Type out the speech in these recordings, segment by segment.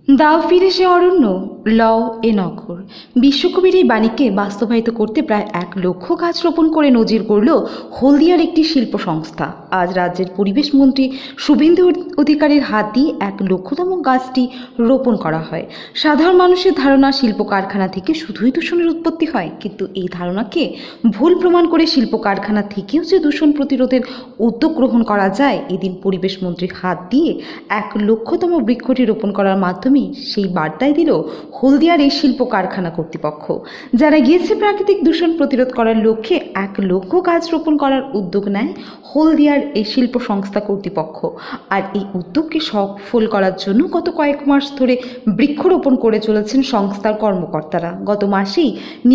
দাও ফিরে সে অরণ্য, লও এ নগর। বিশ্বকবির এই বাণীকে বাস্তবায়িত করতে প্রায় 1 লক্ষ গাছ রোপণ করে নজির গড়ল হলদিয়ার একটি শিল্প সংস্থা। আজ রাজ্যের পরিবেশ মন্ত্রী শুভেন্দু অধিকারীর হাত দিয়ে 1 লক্ষতম গাছটি রোপণ করা হয়। সাধারণ মানুষের ধারণা শিল্প কারখানা থেকে শুধুই দূষণের উৎপত্তি হয়, কিন্তু এই ধারণাকে ভুল প্রমাণ করে শিল্প কারখানা থেকেও যে দূষণ প্রতিরোধের উদ্যোগ গ্রহণ করা যায়, এদিন পরিবেশ মন্ত্রীর হাত দিয়ে 1 লক্ষতম বৃক্ষটি রোপণ করার মাধ্যমে সেই বার্তাই দিল হলদিয়ার এই শিল্প কারখানা কর্তৃপক্ষ, যারা গিয়েছে প্রাকৃতিক দূষণ প্রতিরোধ করার লক্ষ্যে 1 লক্ষ গাছ রোপণ করার উদ্যোগ নেয় হলদিয়ার এই শিল্প সংস্থা কর্তৃপক্ষ। আর এই উদ্যোগকে সফল করার জন্য গত কয়েক মাস ধরে বৃক্ষরোপণ করে চলেছেন সংস্থার কর্মকর্তারা। গত মাসেই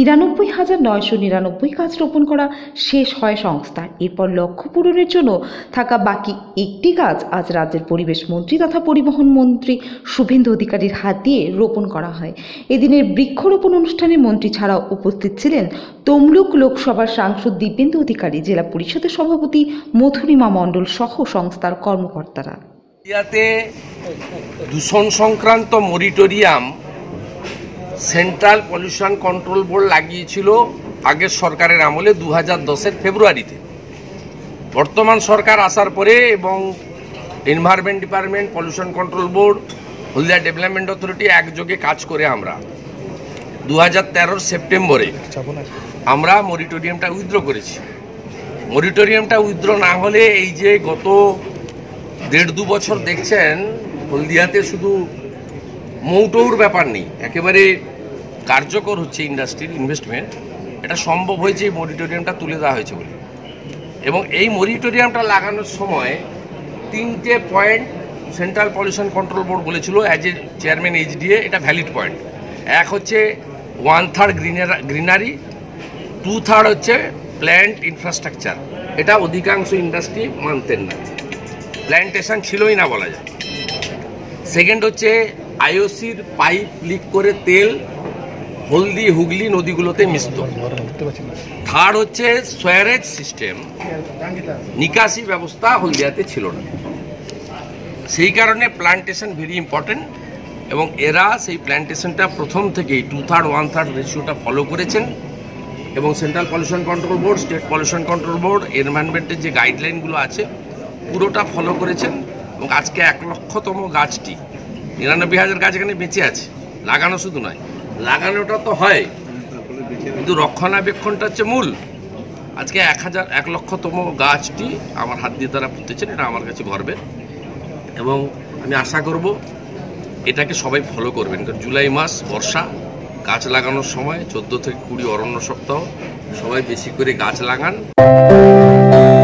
99,999 গাছ রোপণ করা শেষ হয় সংস্থার। এরপর লক্ষ্য পূরণের জন্য থাকা বাকি 1টি গাছ আজ রাজ্যের পরিবেশ মন্ত্রী তথা পরিবহন মন্ত্রী শুভেন্দু অধিকারীর হাত দিয়ে রোপণ করা হয়। এদিনের বৃক্ষরোপণ অনুষ্ঠানে মন্ত্রী ছাড়াও উপস্থিত ছিলেন তমলুক লোকসভার সাংসদ দীপেন্দু অধিকারী, জেলা পরিষদের সভাপতি মধুরিমা মণ্ডল সহ সংস্থার কর্মকর্তারা। ইন্ডিয়াতে দূষণ সংক্রান্ত moratorium central pollution control board লাগিয়েছিল আগের সরকারের আমলে 2010-এর ফেব্রুয়ারিতে। বর্তমান সরকার আসার পরে এবং environment department, pollution control board, Haldia development authority একযোগে কাজ করে আমরা 2013 সেপ্টেম্বরে আমরা মরিটোরিয়ামটা উইথড্র করেছি। মরিটোরিয়ামটা উইথড্র না হলে এই যে গত 1.5-2 বছর দেখছেন হলদিয়াতে শুধু মৌটৌর ব্যাপার নেই, একেবারে কার্যকর হচ্ছে ইন্ডাস্ট্রির ইনভেস্টমেন্ট। এটা সম্ভব হয়েছে এই মরিটোরিয়ামটা তুলে দেওয়া হয়েছে বলে। এবং এই মরিটোরিয়ামটা লাগানোর সময় 3টে point central pollution control board বলেছিল অ্যাজ এ চেয়ারম্যান এইচডিএ, এটা ভ্যালিড পয়েন্ট। এক হচ্ছে 1/3 গ্রিনারি, 2/3 হচ্ছে প্ল্যান্ট ইনফ্রাস্ট্রাকচার। এটা অধিকাংশ ইন্ডাস্ট্রি মানতেন না, প্ল্যান্টেশন ছিলই না বলা যায়। সেকেন্ড হচ্ছে আইওসির পাইপ লিক করে তেল হলদি হুগলি নদীগুলোতে মিশত। থার্ড হচ্ছে সোয়ারেজ সিস্টেম, নিকাশি ব্যবস্থা হলদিয়াতে ছিল না। সেই কারণে প্ল্যান্টেশন ভেরি ইম্পর্টেন্ট এবং এরা সেই প্ল্যান্টেশনটা প্রথম থেকেই 2/3 1/3 রেশিওটা ফলো করেছেন এবং central pollution control board, state pollution control board, এনভায়রনমেন্টের যে গাইডলাইনগুলো আছে পুরোটা ফলো করেছেন। এবং আজকে 1 লক্ষতম গাছটি, 99,000 গাছ এখানে বেঁচে আছে, লাগানো শুধু নয়, লাগানোটা তো হয় কিন্তু রক্ষণাবেক্ষণটা হচ্ছে মূল। আজকে 1 লক্ষতম গাছটি আমার হাত দিয়ে তারা পুঁতেছেন, এটা আমার কাছে গর্বের। এবং আমি আশা করব এটাকে সবাই ফলো করবেন, কারণ জুলাই মাস বর্ষা, গাছ লাগানোর সময় 14 থেকে 20 অরণ্য সপ্তাহ, সবাই বেশি করে গাছ লাগান।